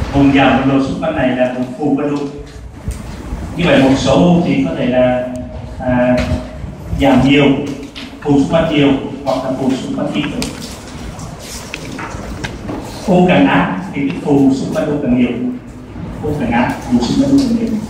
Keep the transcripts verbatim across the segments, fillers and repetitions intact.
Vùng giảm nồng độ xung quanh này là vùng phù quanh u. Như vậy một số u thì có thể là à, giảm nhiều, phù xung quanh nhiều hoặc là phù xung quanh ít. U càng áp thì cái phù xung quanh u càng nhiều, u càng áp phù xung quanh u càng nhiều.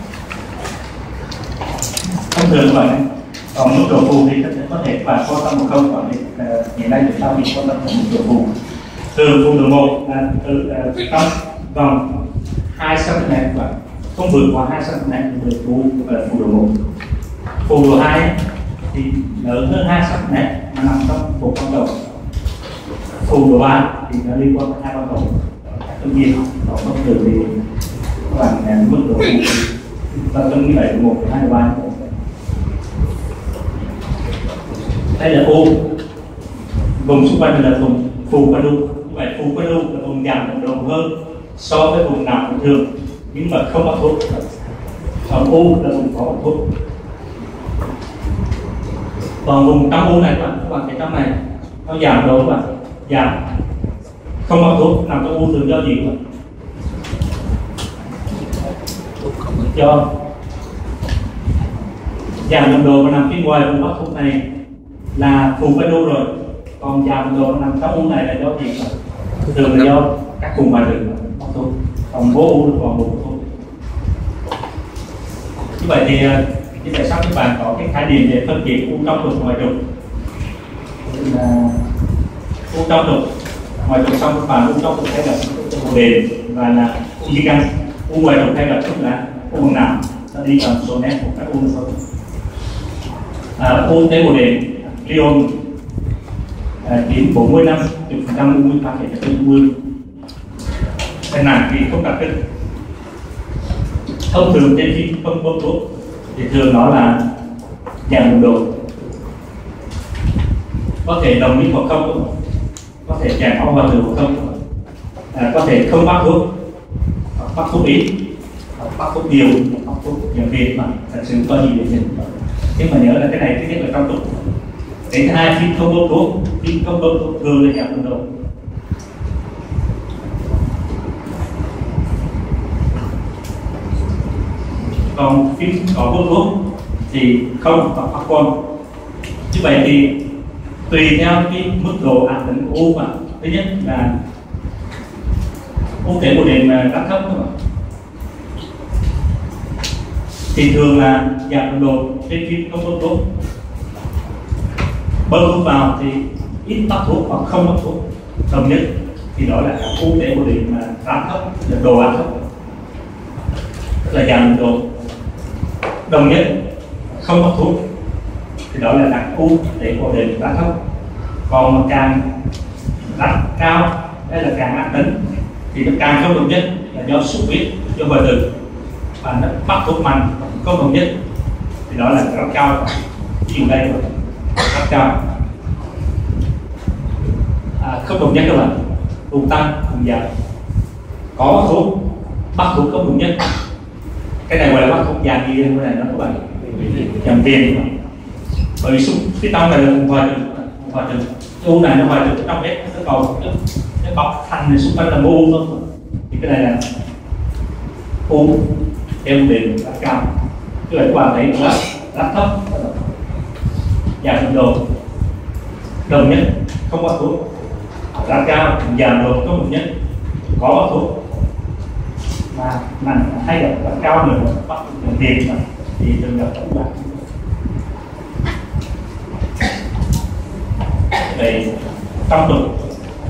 Thông thường vậy. Còn mức độ phù thì có thể các bạn quan tâm một câu hỏi hiện nay chúng ta bị quan tâm đến mức độ phù. Thường phù độ một là từ trong vòng hai xăng-ti-mét và không vượt qua hai xăng-ti-mét thì phù là phù độ một. Phù độ hai thì lớn hơn hai xăng-ti-mét mà nằm trong một con đầu. Phù độ ba thì nó liên quan đến hai con đầu. Tất nhiên nó không thường thì các bạn mức độ phù ta trong như vậy một, hai, ba. Đây là u, vùng xung quanh là vùng phù quanh u. Như vậy phù quanh u là vùng giảm nồng độ hơn so với vùng nào bình thường nhưng mà không có thuốc. Còn u là vùng có thuốc. Còn vùng trong u này các bạn thấy trong này nó giảm độ các bạn, giảm không có thuốc. Nằm trong u thường do gì các bạn? Do giảm nồng độ và nằm phía ngoài vùng thuốc này là phù quanh u rồi, còn giảm nồng độ nằm trong u này là do gì? Thường là do các vùng ngoài rừng thôi, còn vô u còn một thôi. Như vậy thì như vậy sau các bạn có cái khái niệm để phân biệt u trong trục ngoài trục. Là u trong trục ngoài trục xong các bạn u trong trục hay là u đệm và là u di căn. U ngoài trục hay là trục là u bằng não, nó đi bằng số nét của các u thôi. À, u tế bào đệm Lyon chiếm bốn mươi năm phần trăm u nguyên phát hiện là u nguyên. Cái này thì không đặc trưng. Thông thường trên khi không bơm thuốc thì thường nó là giảm nồng độ, có thể đồng ý hoặc không, có thể chèn ong vào từ hoặc không, à, có thể không bắt thuốc, hoặc bắt thuốc ít, hoặc bắt thuốc nhiều, hoặc bắt thuốc giảm việc mà thật sự có gì để nhìn. Nhưng mà nhớ là cái này thứ nhất là trong tục. Cái thứ hai khi không bơm thuốc, khi không bơm thuốc thường là giảm nồng độ. Còn khi có bơm thuốc thì không hoặc phát quang. Như vậy thì tùy theo cái mức độ ác tính của u mà thứ nhất là u tế bào đệm rất thấp các bạn, thì thường là giảm nồng độ trên khi không bơm thuốc. Bơm thuốc vào thì ít bắt thuốc hoặc không bắt thuốc đồng nhất thì đó là u tế bào đệm mà rất thấp, là độ ác thấp, tức là giảm nồng độ đồng nhất không bắt thuốc thì đó là đặc u tế bào đệm rất thấp. Còn mà càng rất cao hay là càng ác tính thì nó càng không đồng nhất, là do xuất huyết, do hoại tử và nó bắt thuốc mạnh không đồng nhất thì đó là rất cao. Ví dụ đây rất cao, à, không đồng nhất các bạn, vùng tăng vùng giảm, có thuốc bắt thuốc không đồng nhất. Cái này gọi là bắt thuốc dạng gì đây, cái này nó các bạn giảm tiền. Bởi vì phía trong này là vùng hoại tử, hoại tử u này nó hoại tử trong hết, nó còn nó bọc thành xung quanh là mô u thôi. Thì cái này là u theo đệm rất cao, tức là các bạn thấy rất rất thấp, giảm nồng độ đồng nhất không có thuốc, rất cao giảm nồng độ không đồng nhất có thuốc, mà nặng hay là rất cao nữa bắt đồng tiền thì thường gặp các bạn. Vậy trong trục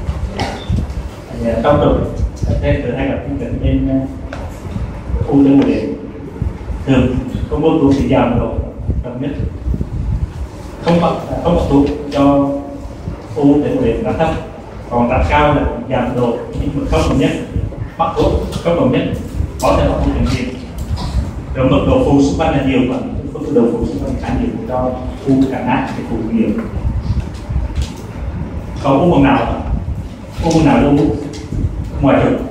trong trục thế thường hay gặp những bệnh nhân u tế bào đệm thường không có thuốc thì giảm độ đồng nhất, không có không có thuốc cho u tế bào đệm rất thấp, còn rất cao là giảm độ nhưng mà không đồng nhất, bắt thuốc không đồng nhất, có thể bắt thuốc đồng tiền. Rồi mức độ phù xung quanh là nhiều và mức độ phù xung quanh khá nhiều cho u càng ác thì phù nhiều. Còn u bằng nào? U bằng nào là u ngoài trục.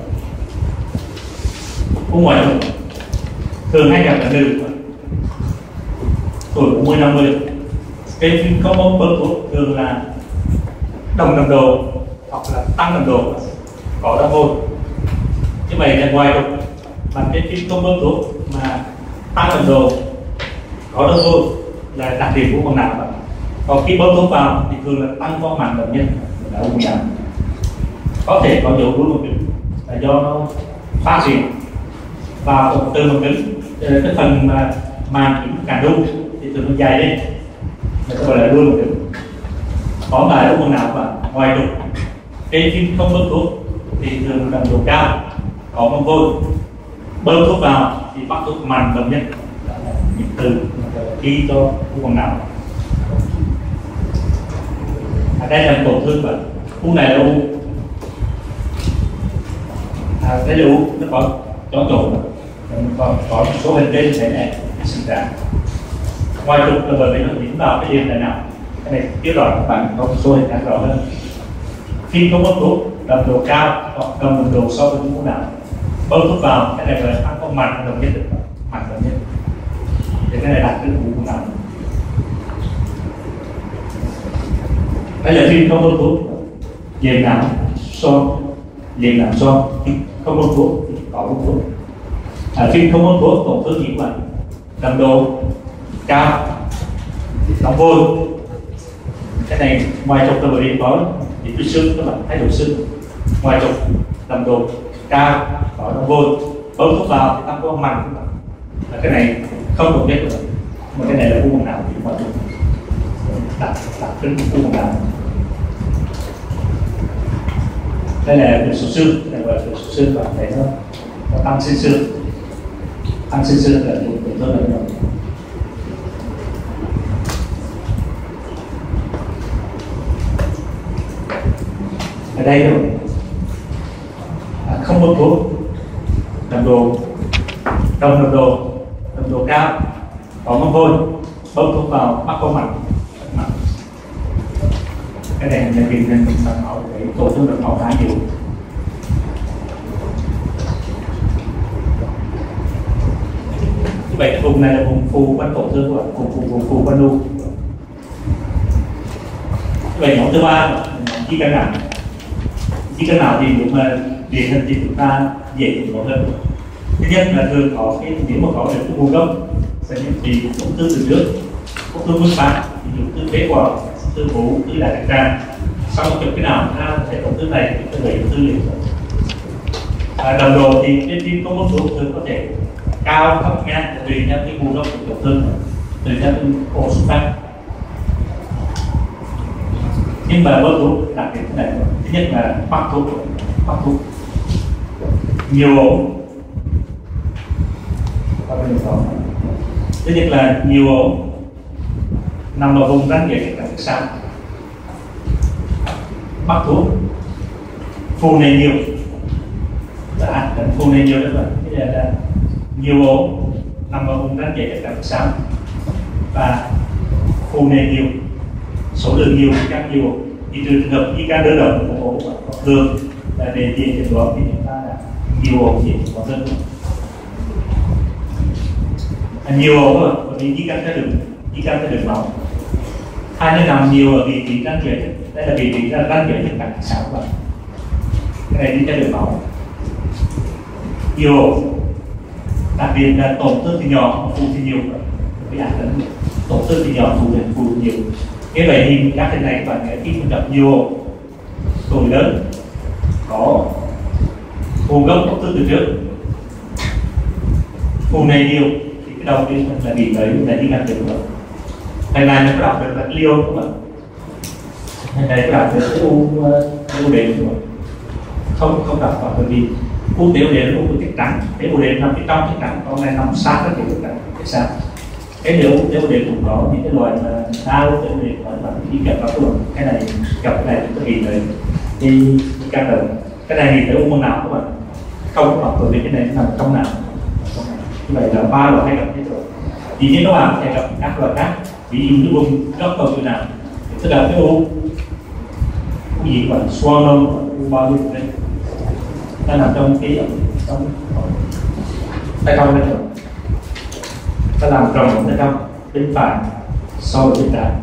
U ngoài trục thường hay gặp là nữ, tuổi bốn mươi năm mươi. Cái phim có bơm bơm thuốc thường là đồng nồng độ hoặc là tăng nồng độ, có đau môi. Như vậy là ngoài trục bằng trên phim không bơm thuốc mà tăng tầm độ có đơn thôi là đặc điểm của con não. Còn khi bơm thuốc vào thì thường là tăng con mạch bệnh nhân là u não. Có thể có dấu đuôi một cứng là do nó phát triển vào từ một cứng, cái phần mà màng cứng càng đu thì từ nó dài lên, người ta gọi là đuôi một cứng. Có lại u não và ngoài trục trên phim không bơm thuốc thì thường đậm độ cao, có mông vôi, bơm thuốc vào thì bắt thuốc màng bệnh nhân những từ khi cho u bằng não. À, đây là tổn thương và u này là u à, đây là u nó có có chỗ có có một số hình trên thế này sinh ra. Ngoài trục là bởi vì nó dính vào cái điểm này nào, cái này tiếp đoạn các bạn có một số hình khác rõ hơn. Khi không bơm thuốc đậm độ cao hoặc cầm đậm độ so với u não, bơm thuốc vào cái này là tăng con mạch đồng nhất mạch đồng nhất thì cái này đặt cái u não. Đây là phim không bơm thuốc liềm não son, liềm não son không bơm thuốc có bơm thuốc. À, phim không bơm thuốc tổn thương nhiễm bệnh đậm độ cao, đóng vôi. Cái này ngoài trục là bởi vì có những cái xương các bạn thay đổi xương. Ngoài trục đậm độ cao có đóng vôi, bơm thuốc vào thì tăng con mạch. Cái này không được biết được, mà cái này là u bằng não thì ngoài trục đặt đặt cái u bằng não. Đây là cái số xương, cái này gọi là cái số xương, bạn thấy nó, nó tăng sinh xương, tăng sinh xương là tổn thương là nhiều. Ở đây rồi à, không bơm thuốc đậm độ đồng đậm độ đậm độ cao có mông vôi, bơm thuốc vào bắt con mạch. Cái này là vì nên mạch máu để tổn thương mạch máu khá nhiều. Như vậy cái vùng này là vùng phù quanh tổn thương của vùng phù vùng phù quanh u. Như vậy nhóm thứ ba là di căn não. Di căn não thì nếu mà điển hình thì chúng ta dễ hiểu rõ hơn. Thứ nhất là thường có cái nếu mà có được cái u gốc sẽ bị ung thư từ trước, ung thư mức phát, ví dụ ung thư phế quản, ung thư vú, ung thư đại tràng. Sau một chụp cái nào ra sẽ ung thư này thì có thể ung thư liền. À, đậm độ thì trên phim không bơm thuốc thường có thể cao thấp ngang tùy theo cái u gốc của tổn thương, tùy theo cái ổ xuất phát. Nhưng mà bơm thuốc đặc điểm này, thứ nhất là bắt thuốc, bắt thuốc nhiều ổ. Thứ nhất là nhiều ổ nằm ở vùng răng giới đằng sau, bắt thuốc phù này nhiều, đã phù này nhiều đó rồi. Bây giờ là nhiều ổ nằm ở vùng răng giới đằng sau và phù này nhiều, số lượng nhiều càng nhiều thì trừ trường hợp di căn đơn độc của ổ thường là để dễ chẩn đoán thì chúng ta là nhiều ổ dễ chẩn đoán hơn. À, nhiều ổ rồi bởi vì di căn ra đường di căn ra đường máu. Hai nó nằm nhiều ở vị trí răng giới, đây là vị trí răng giới trên đằng sau và cái này đi ra đường máu. Nhiều ổ đặc biệt là tổn thương thì nhỏ, phù thì nhiều, với ảnh lớn tổn thương thì nhỏ, phù thì phù nhiều. Cái vậy thì các cái này các bạn khi mình gặp nhiều ổ tuổi lớn có phù gốc ung thư từ trước, phù này nhiều thì cái đầu tiên là bị tới là đi ngăn được rồi. Ngày này nó có đọc được là liêu đúng không ạ? Ngày này có đọc được cái u u đệm đúng không? Không không đọc vào bởi vì u tiểu đệm là u chất trắng, cái u đệm nằm phía trong chất trắng, con này nằm sát cái tiểu trắng cái sao? Cái điều tiểu đệm cũng có những cái loại mà đau tiểu đệm nói là khi gặp vào cái này gặp cái này chúng ta bị tới đi căn đầu. Cái này thì tới u bằng não các bạn không có đọc bởi vì cái này nằm trong não. Như vậy là ba loại hay gặp hết rồi. Vì thế các bạn có thể gặp các loại khác, ví dụ như vùng góc cầu chỗ nào tức là cái u u gì gọi swallow u bao nhiêu đây nó nằm trong cái trong tay trong đây rồi, ta làm tròn tay trong bên phải so với bên trái,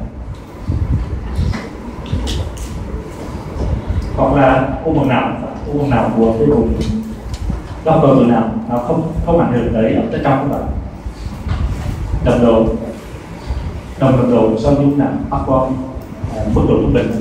hoặc là u bằng não u bằng não của cái vùng góc độ từ nào nó không không ảnh hưởng tới ở tới trong các bạn. Đồng độ đồng đồng độ do dung nặng bắt con mức độ trung bình,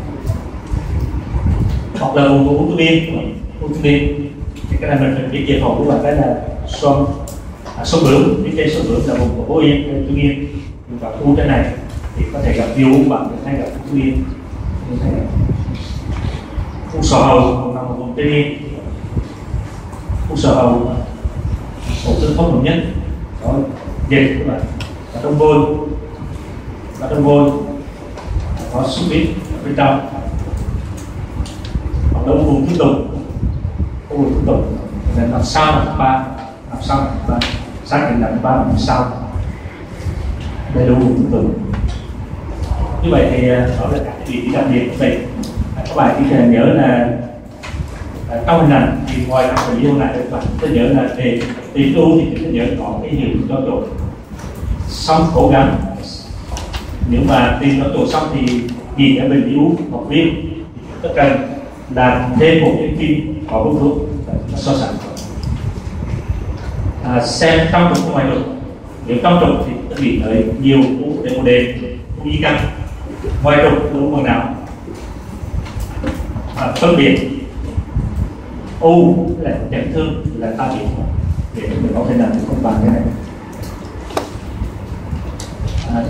hoặc là ung thư biên ung thư biên cái này mình phải biết về phòng của bạn, cái là xoắn số bướm, cái cây số bướm là vùng của bố yên tự nhiên, và u cái này thì có thể gặp viêm u bạn hay gặp ung thư biên, u sọ hầu nằm ở vùng tây biên, u sọ hầu ổ tương thông thường nhất có dịch các bạn, và trong vôi và trong vôi có xuất huyết ở bên trong, hoặc là u vùng tiếp tục u vùng tiếp tục nên làm sao là ba làm sao là ba xác định là ba làm sao đây là u vùng tiếp tục. Như vậy thì đó là các vị trí đặc biệt của mình. Các bạn chỉ cần nhớ là trong hình ảnh thì ngoài các vị trí này các bạn tôi nhớ là về tìm u thì chúng ta nhớ có cái hiệu cho chỗ xong cố gắng, nếu mà tìm nó chỗ xong thì nhìn cái bệnh yếu hoặc viêm tất cần làm thêm một cái phim có hút thuốc so sánh, à, xem trong trục ngoài trục. Nếu trong trục thì ta bị tới nhiều u để một đề u di căn, ngoài trục u bằng nào, à, phân biệt u là chấn thương là ta bị để mình có thể làm được công bằng cái này. À,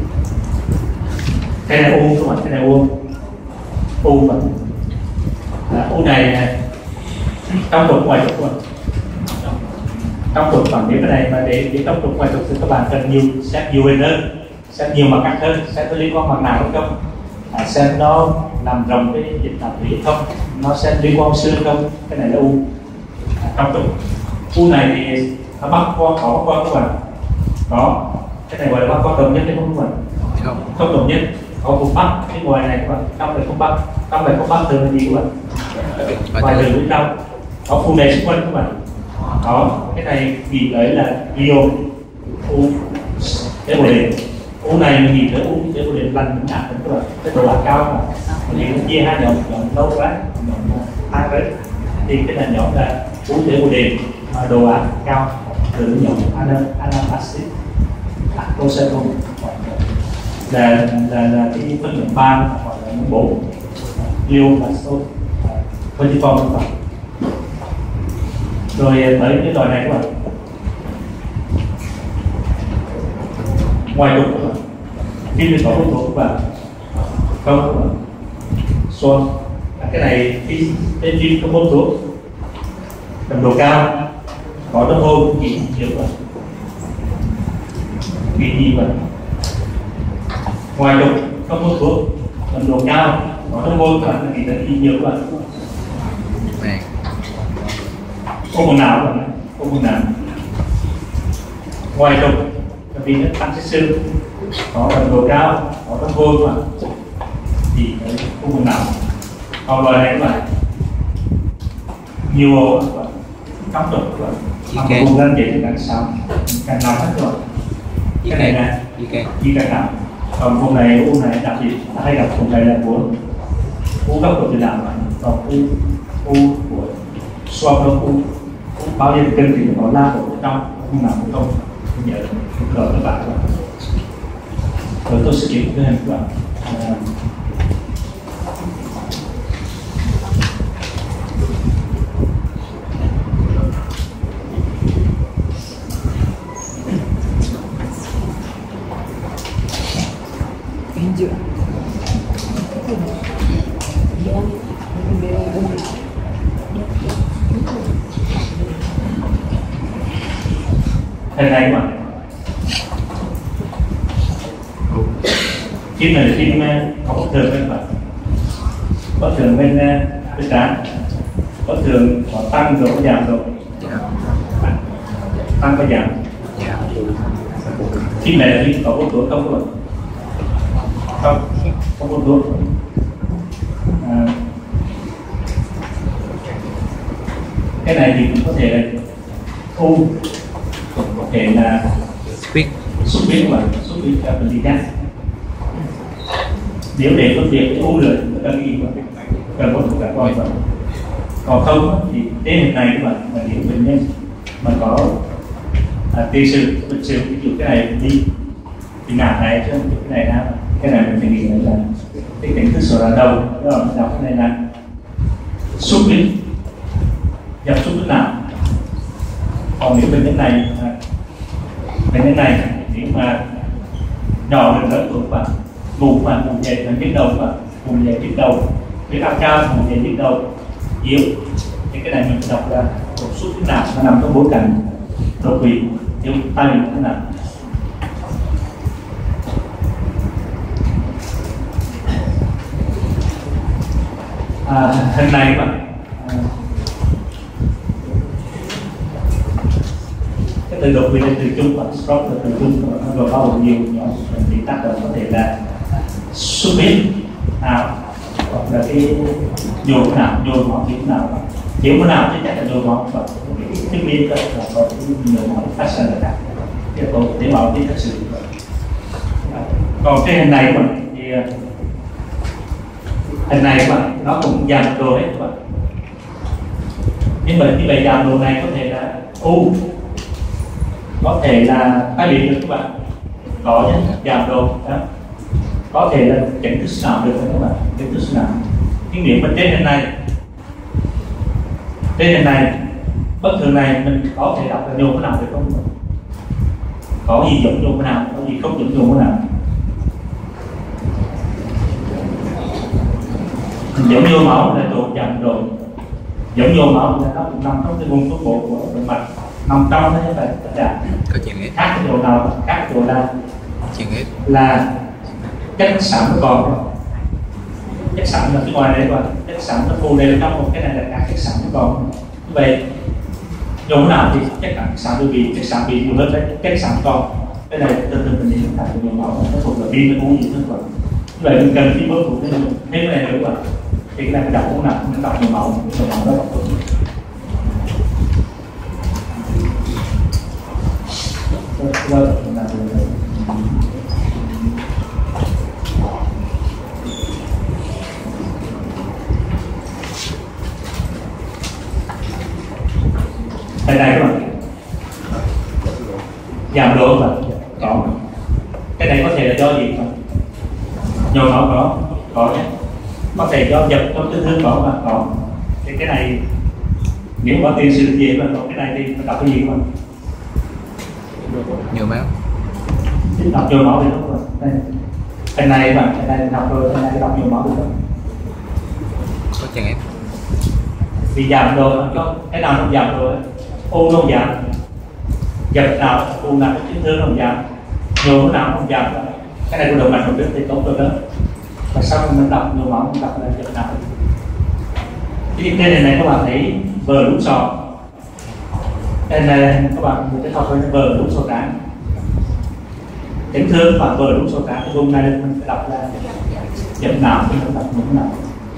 cái này u các bạn, cái này u u và à, u này trong trục ngoài trục trong trục bằng cái này, mà để để trong trục ngoài trục thì các bạn cần nhiều xét nhiều hơn, xét nhiều mặt cắt hơn, xét có liên quan mặt nào không, à, xem nó nằm rộng cái dịch nào thủy không, nó sẽ liên quan xương không, cái này là u à, trong trục. U này thì nó bắt con có con các bạn, có cái này gọi là bắt con đồng nhất hay không các bạn? Không, không đồng nhất, có một bắt cái ngoài này các bạn, trong này không bắt, trong này không bắt thường là gì các bạn? Ngoài thường bên trong có khu này xung quanh các bạn, có cái này vì đấy là Rio u cái bộ đề u này mình nhìn thấy u cái bộ đề lành mình nhạt các bạn, cái độ lạc cao mà thì nó chia hai nhóm, nhóm lâu quá nhóm hai đấy, thì cái này nhóm là u cái bộ đề mà độ lạc cao từ nhóm anacid acetone là là là cái phân lượng ba hoặc là bốn liều là số phân form các bạn. Rồi tới cái loại này các bạn, ngoài trục các bạn, khi mình có hút thuốc các bạn không các bạn, xoắn cái này khi bên phim có hút thuốc nồng độ cao có trong hôn gì nhiều các bạn, vì gì vậy? Ngoài trục không hút thuốc nồng độ cao có trong hôn các bạn thì là gì nhiều các bạn, không một nào rồi, không một nào. Ngoài trục vì nó tăng cái xương có nồng độ cao có trong vôi mà thì không một nào. Còn loại này các bạn nhiều trong trục các bạn, mà vùng lên vậy thì càng sáu càng nào hết rồi. Cái này nè chỉ càng nào. Còn vùng này u này đặc biệt hay gặp vùng này là của u gốc của từ nào mà còn u u của xoa hơn u bao nhiêu cân thì nó la ở trong không nào cũng không nhớ rồi các bạn. Rồi tôi sẽ kiểm cái hình các bạn. À, hình này các bạn, phim này là phim có bất thường các bạn, bất thường bên bên trán, bất thường có tăng rồi có giảm rồi, tăng có giảm. Phim này là phim có hút thuốc không các bạn? Không, không hút thuốc. À, cái này thì cũng có thể là u, cũng có thể là xuất huyết mà xuất huyết là bệnh lý khác. Nếu để phân biệt cái u rồi, người ta ghi vào cần một cả coi vào. Còn không thì đến hiện nay các bạn mà những bệnh nhân mà có à, tiền sử bệnh sử ví dụ cái này đi thì nạp này chứ cái này ra cái này mình phải nghĩ là cái cảnh thức sổ là đầu đó là mình đọc cái này là xuất huyết nhập xuất huyết não. Còn nếu bệnh nhân này à, bệnh nhân này nếu mà nhỏ được lớn tuổi và ngủ mà ngủ dậy là nhức đầu và ngủ dậy nhức đầu huyết áp cao ngủ dậy nhức đầu yếu thì cái này mình đọc là một xuất huyết não nó nằm trong bối cảnh đột quỵ yếu tai biến thế nào. À, hình này mà à, cái từ đột quỵ là từ chung và stroke là từ chung và bao gồm nhiều nhóm bị tác động có thể là xuất huyết nào hoặc là cái nhồi não nhồi máu thiếu nào thiếu cái nào thì chắc là nhồi máu và cái biến là có nhồi máu phát sinh là cả cái tổ tế bàoที่thật sự. Còn cái hình này mà thì hình này các bạn nó cũng giảm đồ hết các bạn, nhưng mà như vậy giảm đồ này có thể là u, có thể là tai biến được các bạn, có nhé giảm đồ đó, có thể là chấn thương não được các bạn, chấn thương não. Nhưng nếu mà trên hình này trên hình này bất thường này mình có thể đọc là nhồi cái nào được không? Có gì giống nhồi cái nào, có gì không giống nhồi cái nào? Giống nhồi máu là đồ chậm rồi, giống nhồi máu là nó cũng nằm trong cái vùng phân bổ của động mạch, nằm trong đấy phải tất cả các cái đồ nào các cái đồ nào là chất sẵn còn, chất sẵn là cái ngoài đây rồi, chất sẵn nó phù đều trong một cái này là các chất sẵn còn. Như vậy giống nào thì chất sẵn đôi vì chất sẵn bị nhiều hơn đấy, chất sẵn còn cái này từ từ mình nhìn thấy nhồi máu nó thuộc là pin nó uống gì nữa rồi. Như vậy mình cần cái bước của cái thêm cái này nữa rồi thì cái này mình đọc uống nào mình đọc nhồi máu nhồi máu đó đọc được. Đây này các bạn, giảm độ mà có cái này có thể là do gì không? Nhồi máu có có nhé, có thể do dập trong chấn thương có mà có. Thì cái này nếu có tiền sử gì mà có cái này thì mình đọc cái gì không? Nhồi máu. Đọc nhồi máu thì đúng rồi. Đây cái này mà cái này đọc rồi, cái này đọc nhồi máu được không? Có chẳng em. Vì giảm rồi có cái nào không giảm rồi, u không giảm, dập nào u nào cái chấn thương không giảm, nhồi cái nào không giảm, cái này của động mạch một đứa thì tốt rồi đó. Và sau khi mình đọc nhồi máu mình đọc là dập nào. Cái trên này này các bạn thấy vờ đúng sọ, đây này các bạn mình sẽ học với vờ đúng sọ trán, chấn thương và vờ đúng sọ trán. Cái vùng này mình phải đọc là dập nào, thì mình đọc những nào.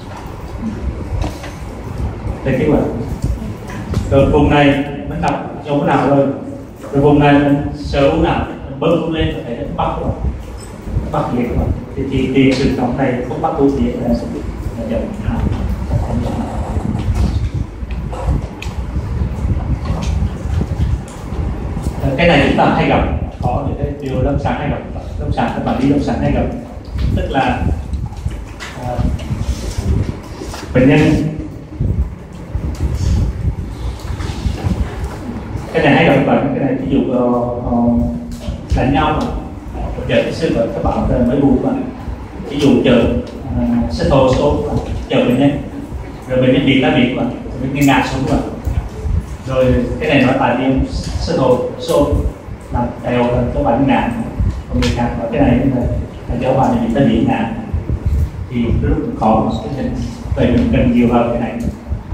Đây các bạn, rồi vùng này mình đọc chỗ nào rồi, rồi vùng này mình sờ u nào, mình bớt u lên có thể nó bắt rồi, bắt gì các bạn. Thì thì, thì sự động này không bắt u gì là dập nào. Cái này chúng ta hay gặp, có những cái điều lâm sàng hay gặp, lâm sàng các bạn đi lâm sàng hay gặp, tức là uh, bệnh nhân cái này hay gặp bạn, cái này ví dụ uh, uh, đánh nhau mà chờ cái sư và các bạn mới buồn bạn, ví dụ chờ uh, xe thô số chờ bệnh nhân, rồi bệnh nhân bị lá bị bạn, bệnh nhân ngã xuống bạn. Rồi cái này nói tại vì sơ hồ số là đều là các bạn ngạn, còn người khác nói cái này là cho bạn bị tai biến ngạn thì rất khó cái này, vậy mình cần nhiều hơn cái này.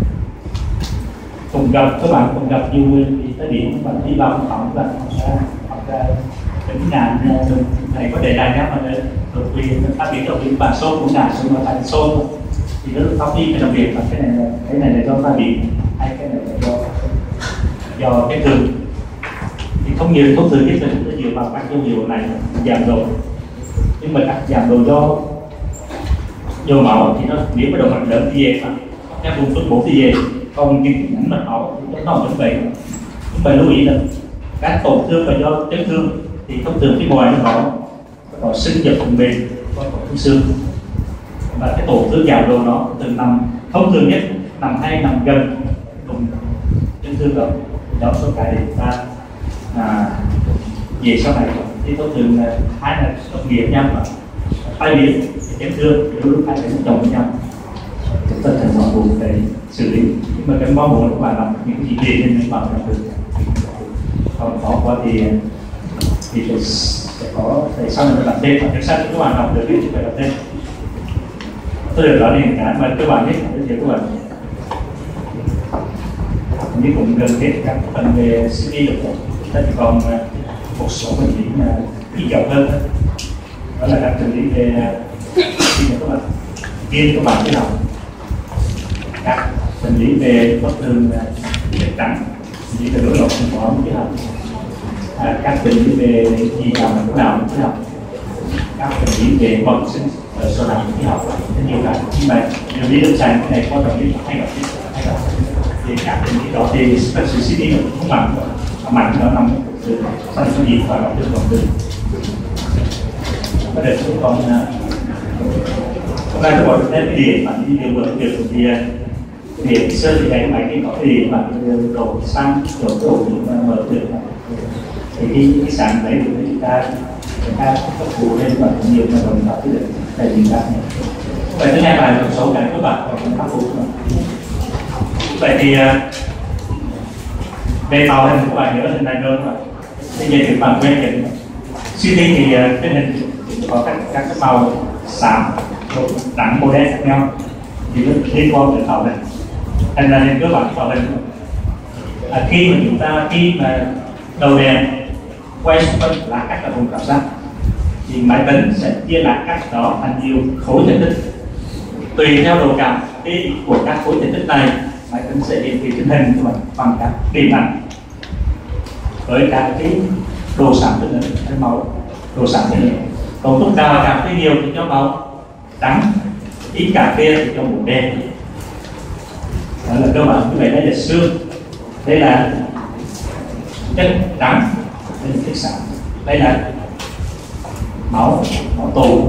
Cùng gặp các bạn cùng gặp nhiều người bị tai biến, các bạn đi vào phòng phòng các bạn hoặc là bệnh ngạn này có đề tài nhắc mà đột quỵ tai biến đột quỵ bạn sốt cũng ngạn xuống mà tại sốt thì rất khó đi cái đặc biệt là cái này là cái này là do tai biến hay cái này là do do cái thường thì không nhiều thông thường nhất là chúng ta dựa vào các dấu hiệu này giảm độ, nhưng mà các giảm độ do nhồi máu thì nó nếu mà động mạch lớn thì về mà các vùng phân bổ thì về còn những nhánh mạch máu nó vẫn vậy. Chúng ta lưu ý là các tổn thương và do chấn thương thì thông thường cái ngoài nó có có sinh dập phần mềm, có tổn thương xương, và cái tổn thương dạo đầu nó từ nằm thông thường nhất nằm hay nằm gần cùng chấn thương đó, đó số cái để ta à, về sau này thì thông thường là hai là tốt nghiệp nhau mà tay biến chấn thương đôi lúc hai cái chồng với nhau, chúng ta cần mong muốn để xử lý, nhưng mà cái mong muốn của bạn là những cái gì nên bảo đảm được, còn có quá thì thì phải sẽ có để sau này làm thêm, và sau các bạn học được thì phải làm thêm. Tôi được nói đến cái mà các bạn biết là các bạn như cũng gần hết các phần về xê đê được rồi, chúng ta chỉ còn một số bệnh lý mà ít dọc hơn, đó là các bệnh lý về khi mà các bạn viêm các bạn biết học, các bệnh lý về bất thường chất trắng, bệnh lý về rối loạn chuyển hóa biết học, à, các bệnh lý về gì nào mà nào cũng biết học, các bệnh lý về bẩm sinh ở số nào cũng biết học, rất nhiều cái. Nhưng mà điều lý lâm sàng cái này quan trọng nhất hay gặp hay gặp thì các bệnh lý đó thì specificity nó không mạnh, mạnh nó nằm từ sau cái gì và nó được còn từ có thể chúng con hôm nay tôi gọi đến cái điểm mà đi điều vừa việc thì điểm sơ thì đánh máy cái có cái điểm mà đổ xăng đổ đổ mở được thì cái cái sản đấy của chúng ta chúng ta cấp phụ lên và nhiều mà đồng tạo cái tài chính khác này. Vậy thứ hai là một số cái các bạn còn khắc phục. Vậy thì về màu hình các bạn nhớ hình này hơn mà bây giờ thì bạn quen thì suy nghĩ thì cái hình có các các cái màu xám trắng màu đen khác nhau thì nó liên quan đến tạo hình. Thành ra nên các bạn tạo hình à, khi mà chúng ta khi mà đầu đèn quay xung quanh lá cắt ở vùng cảm giác thì máy tính sẽ chia lá cắt đó thành nhiều khối thể tích, tùy theo độ cảm đi của các khối thể tích này máy tính sẽ hiển thị trên hình của bạn bằng các điểm ảnh với các cái đồ sáng tức là cái màu đồ sáng thế này. Còn lúc nào cà phê nhiều thì cho màu trắng, ít cà phê thì cho màu đen. Đó là cơ bản. Như vậy đây là xương, đây là chất trắng, đây là chất sáng, đây là máu máu tù.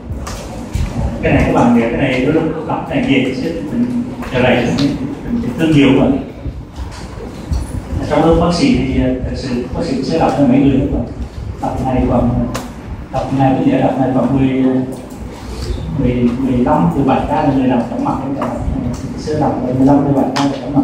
Cái này các bạn nhớ, cái này đôi lúc đọc cái này gì sẽ trở lại tương nhiều mà trong lúc bác sĩ thì thật sự bác sĩ sẽ đọc cho mấy người đọc này khoảng đọc này có thể đọc này khoảng mười mười mười lăm từ bảy ca là người đọc chóng mặt đấy, sẽ đọc mười lăm từ bảy ca là chóng mặt.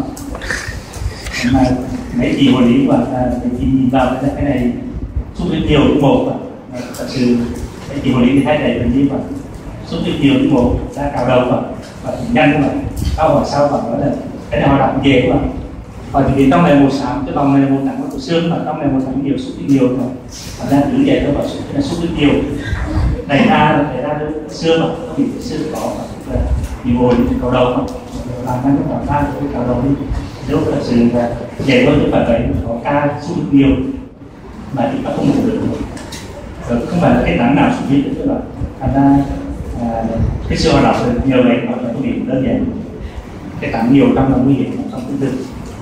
Mà mấy chị hồi lý và thì nhìn vào cái này xúc rất nhiều cái một thật sự mấy chị hồi lý thì hay đẩy mình đi và xúc rất nhiều cái một ra cào đầu và và nhanh mà sau và sau và nói là cái này họ đọc về các bạn. Còn thì trong này màu xám, cái vòng này là màu trắng của xương, và trong này màu trắng nhiều, xúc rất nhiều rồi. Và ra cứ vậy thôi, và xúc là xúc rất nhiều. Đẩy ra đẩy ra xương mà nó bị xương có và bị ngồi cầu đầu không? Làm năng cảm ra cái cầu đầu đi. Nếu thật sự là dễ hơn chứ phải vậy, có ca xúc rất nhiều mà chúng ta không ngủ được. Rồi không phải là cái nắng nào xúc biết được các bạn. Thành ra à, cái siêu hoạt động nhờ vậy mà nó có điểm đơn giản. Cái tặng nhiều trong là nguy hiểm trong tương tự.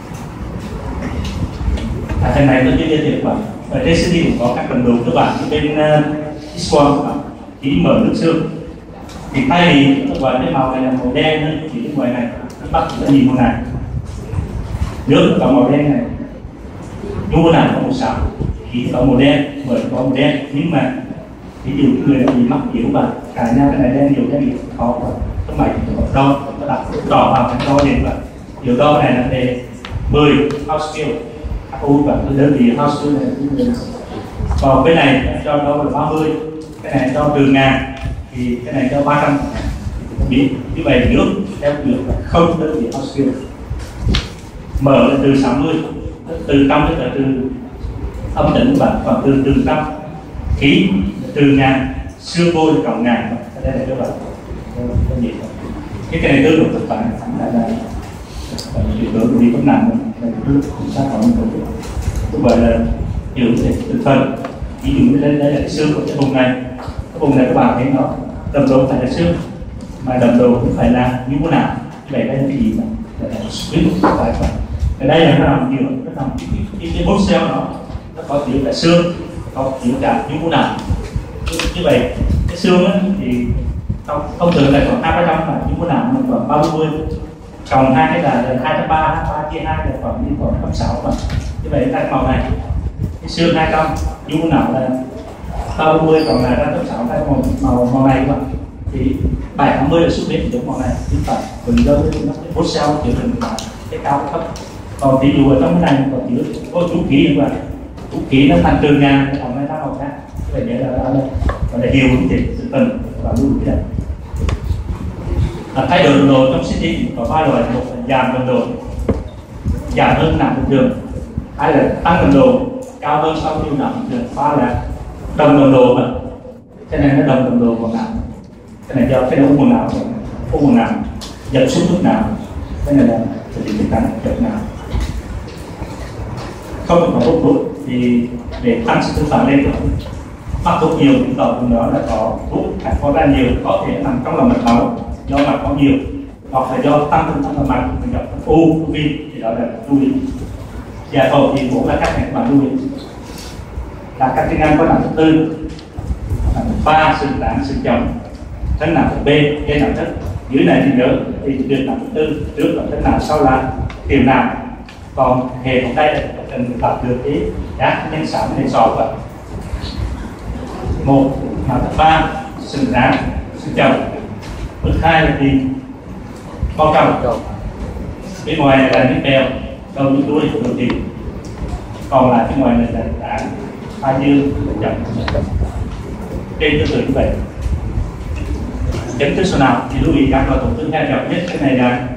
À, thằng này tôi chưa giới thiệu các bạn. Ở trên xê đê cũng có các phần đồ các bạn bên uh, X-quang các bạn chỉ mở nước xương. Thì thay vì các bạn cái màu này là màu đen hơn thì bên ngoài này các bạn sẽ nhìn màu này. Nước có màu đen này, nhu này có màu xám, khí có màu đen, bởi có màu đen, nhưng mà ví dụ người đã bị mắc yếu và cả nhau cái này đen nhiều cái bị khó quá. Các bạn đo, các bạn đỏ vào cái đo đến và điều đo này là về mười Pascal, u và cái đơn vị Pascal này. Còn cái này cho đo là ba mươi, cái này cho từ ngàn, thì cái này cho ba trăm. Biết như vậy nước theo nước là không đơn vị Pascal. Mở là từ sáu mươi, từ trăm tức là từ âm tính và khoảng từ từ trăm, khí từ ngàn, xương vô là cộng ngàn. Đây là các bạn. Cái cái này tương đối thực bản là là tuyệt đối đi có nặng là chúng ta có một cái gọi là hiểu thể từng phần. Ví dụ như đây, đây là cái xương của cái vùng này, cái vùng này các bạn thấy nó đầm đầu phải là xương mà đầm đầu cũng phải là như thế nào. Vậy đây là cái gì mà suất huyết tại các bạn. Ở đây là nó nằm nhiều, nó nằm cái cái cái bốt xeo nó nó có chịu cả xương, có chịu cả những mô nằm. Như vậy cái xương á, thì thông, thông thường là khoảng hai ba trăm mà những mô nằm mình khoảng ba mươi, còn hai cái là hai trăm ba, ba chia hai là khoảng đi khoảng năm sáu mà. Như vậy ta màu này cái xương hai trăm, những mô nằm là ba mươi, còn là năm trăm sáu cái màu màu màu này các bạn. Thì bảy tám mươi là xuất huyết giống màu này, chúng ta mình do nó bốt xeo chịu đựng cái cao thấp. Còn ví dụ ở trong cái này còn chứa có chú khí nữa bạn, chú khí nó thành trường ngàn, còn này ta màu khác. Vậy nhớ là ở đây còn là nhiều vấn đề sự tình và lưu cái này. À, thay đổi nồng độ trong xê tê có ba loại: một là giảm nồng độ, giảm hơn nặng bình thường; hai là tăng nồng độ cao hơn sau khi nặng bình thường; ba là đồng nồng độ mà cho nên nó đồng nồng độ còn nặng. Cái này do cái nó u quần não, u quần não dập xuống thuốc nào, cái này là sẽ bị cái tăng chậm nào. Không được có hút thuốc thì để tăng sự tư phản lên được mắc thuốc nhiều thì tỏ cùng đó là có thuốc phải có ra nhiều, có thể nằm trong lòng mạch máu do mạch có nhiều, hoặc là do tăng tinh trong lòng mạch mình gặp u vi thì đó là lưu ý. Dạ phẫu thì cũng là các bạn lưu ý là các chức năng có nằm thứ tư, nằm thứ ba sự tán sự chồng, thân nằm thứ B dây nằm thất, dưới này thì nhớ thì được nằm thứ tư, trước là thân nào sau là tiểu nào. Còn hệ thống đây là cần tập được cái các nhân sản hay sọ vậy. Một là thứ ba sừng ráng sừng chồng, thứ hai là gì bao trồng, bên ngoài này là những bèo đầu những đuôi của đầu tiên, còn lại bên ngoài này là đá hai dương chồng trên tư tưởng như vậy. Chấn thương số nào thì lưu ý các loại tổn thương hay gặp nhất. Cái này là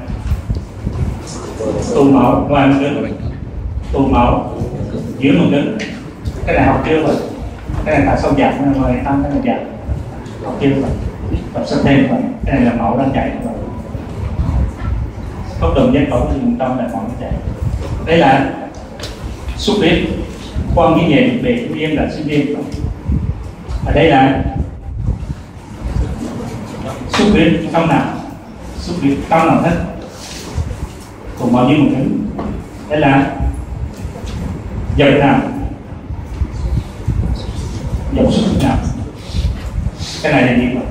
tụ máu ngoài một cứng, tụ máu dưới một cứng. Cái này học chưa rồi, cái này tại sao giảm, cái này tăng, cái này giảm, học chưa rồi, tập sân thêm rồi. Cái này là máu đang chảy rồi, không đồng nhất có cái gì trong là máu đang chảy. Đây là xuất huyết qua nghi nghiệm về viêm là sinh viêm. Ở đây là xuất huyết trong nào, xuất huyết trong nào hết cùng bao nhiêu một cứng. Đây là dập nào, dập xuất huyết nào. Cái này là gì vậy?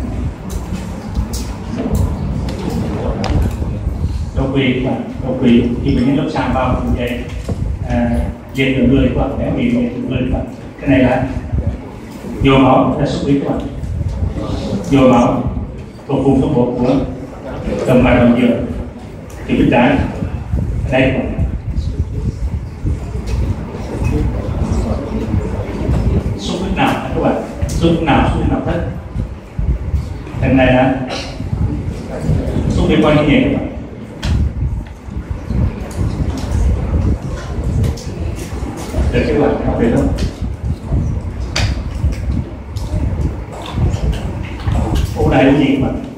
Đột quỵ và đột quỵ khi bệnh nhân lúc sang vào đường dây dây đường người của bạn, béo bị dây đường người của bạn. Cái này là nhồi máu, là xuất huyết của bạn, nhồi máu thuộc vùng thông bộ của động mạch động dừa thì bên trái. Đây xuất huyết nào các bạn, xuất huyết nào, xuất huyết nào hết. Thằng này là xuất huyết qua như vậy các bạn. Được các bạn học về không? U này u gì các bạn?